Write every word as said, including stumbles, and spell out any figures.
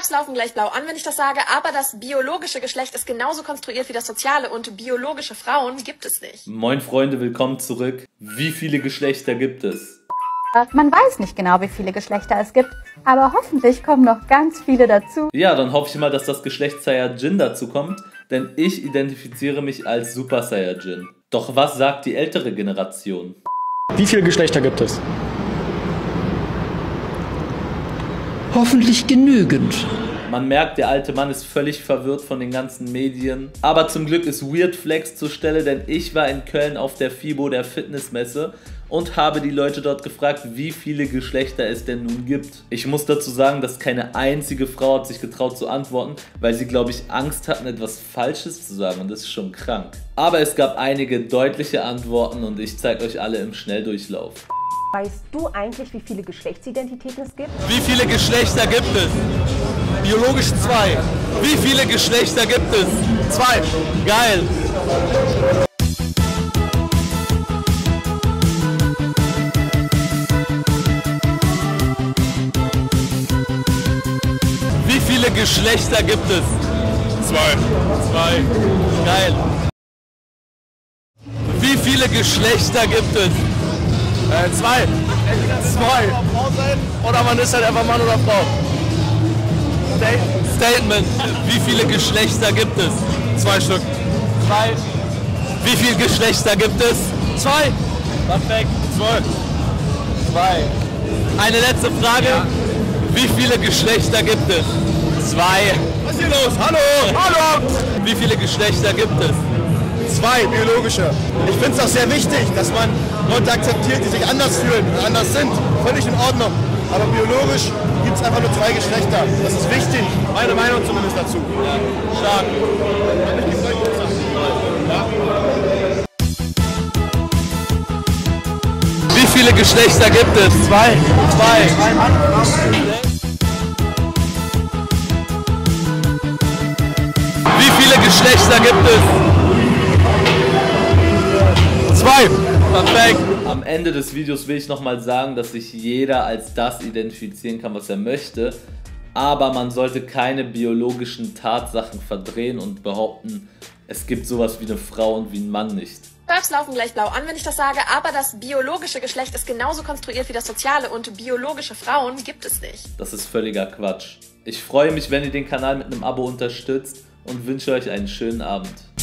Perps laufen gleich blau an, wenn ich das sage, aber das biologische Geschlecht ist genauso konstruiert wie das soziale und biologische Frauen gibt es nicht. Moin Freunde, willkommen zurück. Wie viele Geschlechter gibt es? Man weiß nicht genau, wie viele Geschlechter es gibt, aber hoffentlich kommen noch ganz viele dazu. Ja, dann hoffe ich mal, dass das Geschlecht Saiyajin dazu kommt, denn ich identifiziere mich als Super Saiyajin. Doch was sagt die ältere Generation? Wie viele Geschlechter gibt es? Hoffentlich genügend. Man merkt, der alte Mann ist völlig verwirrt von den ganzen Medien. Aber zum Glück ist Weird Flex zur Stelle, denn ich war in Köln auf der FIBO, der Fitnessmesse, und habe die Leute dort gefragt, wie viele Geschlechter es denn nun gibt. Ich muss dazu sagen, dass keine einzige Frau hat sich getraut zu antworten, weil sie, glaube ich, Angst hatten, etwas Falsches zu sagen, und das ist schon krank. Aber es gab einige deutliche Antworten und ich zeige euch alle im Schnelldurchlauf. Weißt du eigentlich, wie viele Geschlechtsidentitäten es gibt? Wie viele Geschlechter gibt es? Biologisch zwei. Wie viele Geschlechter gibt es? Zwei. Geil. Wie viele Geschlechter gibt es? Zwei. Zwei. Geil. Wie viele Geschlechter gibt es? Äh, zwei. Zwei. Oder man ist halt einfach Mann oder Frau. Statement. Wie viele Geschlechter gibt es? Zwei Stück. Zwei. Wie viele Geschlechter gibt es? Zwei. Perfekt. Zwei. Zwei. Eine letzte Frage. Ja. Wie viele Geschlechter gibt es? Zwei. Was ist hier los? Hallo. Hallo. Wie viele Geschlechter gibt es? Zwei biologische. Ich finde es auch sehr wichtig, dass man Leute akzeptiert, die sich anders fühlen, anders sind. Völlig in Ordnung. Aber biologisch gibt es einfach nur zwei Geschlechter. Das ist wichtig. Meine Meinung zumindest dazu. Ja. Stark. Ja. Wie viele Geschlechter gibt es? Zwei. Zwei. Wie viele Geschlechter gibt es? Zwei. Perfekt. Am Ende des Videos will ich nochmal sagen, dass sich jeder als das identifizieren kann, was er möchte. Aber man sollte keine biologischen Tatsachen verdrehen und behaupten, es gibt sowas wie eine Frau und wie ein Mann nicht. Perps laufen gleich blau an, wenn ich das sage, aber das biologische Geschlecht ist genauso konstruiert wie das soziale und biologische Frauen gibt es nicht. Das ist völliger Quatsch. Ich freue mich, wenn ihr den Kanal mit einem Abo unterstützt und wünsche euch einen schönen Abend.